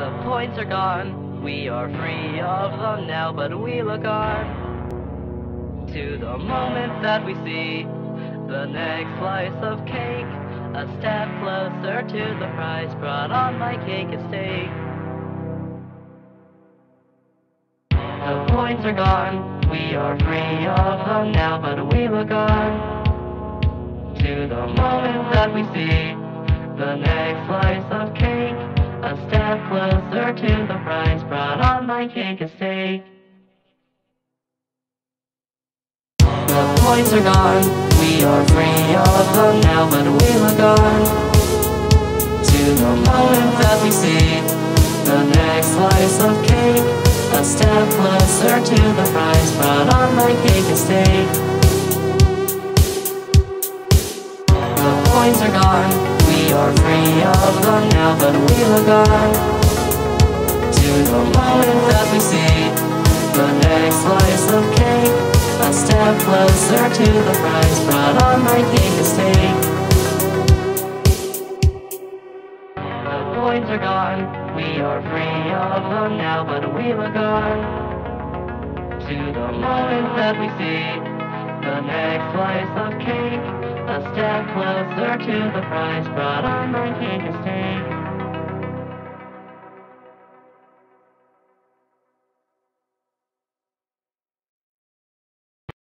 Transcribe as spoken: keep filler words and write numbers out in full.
The points are gone, we are free of them now, but we look on to the moment that we see the next slice of cake, a step closer to the prize brought on my cake and steak. The points are gone, we are free of them now, but we look on to the moment that we see the next slice of cake, a step closer to the prize brought on my cake and steak. The points are gone, we are free of them now, but we look on to the moment that we see the next slice of cake, a step closer to the prize brought on my cake and steak. The points are gone, we are free of them now, but we look on to the moment that we see the next slice of cake, a step closer to the prize brought on my cake and steak. The points are gone, we are free of them now, but we look on to the moment that we see the next slice of cake, a step closer to the prize brought on my cake and steak.